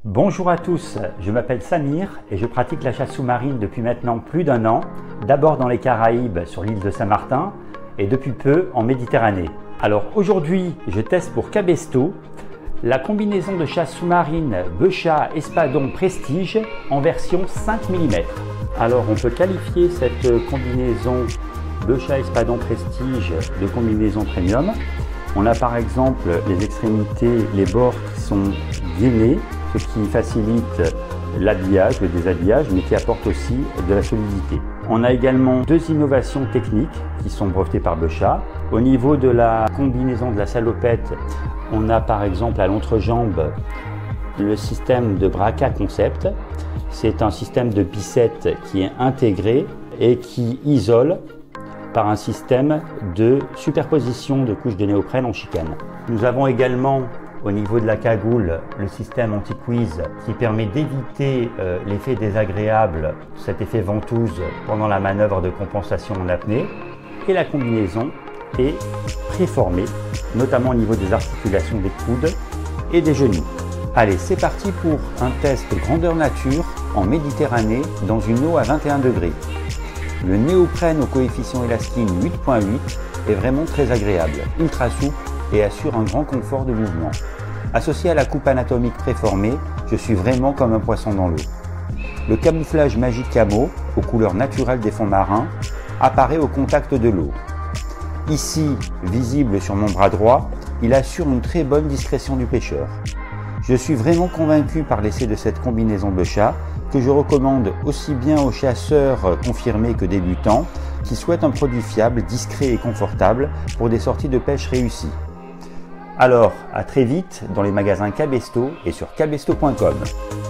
Bonjour à tous, je m'appelle Samir et je pratique la chasse sous-marine depuis maintenant plus d'un an, d'abord dans les Caraïbes sur l'île de Saint-Martin et depuis peu en Méditerranée. Alors aujourd'hui, je teste pour Cabestos la combinaison de chasse sous-marine Beuchat Espadon Prestige en version 5 mm. Alors on peut qualifier cette combinaison Beuchat Espadon Prestige de combinaison premium. On a par exemple les extrémités, les bords qui sont gainés, ce qui facilite l'habillage, le déshabillage, mais qui apporte aussi de la solidité. On a également deux innovations techniques qui sont brevetées par Beuchat. Au niveau de la combinaison de la salopette, on a par exemple à l'entrejambe le système de Braca Concept. C'est un système de pissette qui est intégré et qui isole par un système de superposition de couches de néoprène en chicane. Nous avons également au niveau de la cagoule le système anti-quiz qui permet d'éviter l'effet désagréable, cet effet ventouse pendant la manœuvre de compensation en apnée. Et la combinaison est préformée, notamment au niveau des articulations des coudes et des genoux. Allez, c'est parti pour un test grandeur nature en Méditerranée dans une eau à 21 degrés. Le néoprène au coefficient élastine 8.8 est vraiment très agréable, ultra souple et assure un grand confort de mouvement. Associé à la coupe anatomique préformée, je suis vraiment comme un poisson dans l'eau. Le camouflage Magic Camo, aux couleurs naturelles des fonds marins, apparaît au contact de l'eau. Ici, visible sur mon bras droit, il assure une très bonne discrétion du pêcheur. Je suis vraiment convaincu par l'essai de cette combinaison Beuchat que je recommande aussi bien aux chasseurs confirmés que débutants qui souhaitent un produit fiable, discret et confortable pour des sorties de pêche réussies. Alors, à très vite dans les magasins Cabestos et sur cabestos.com.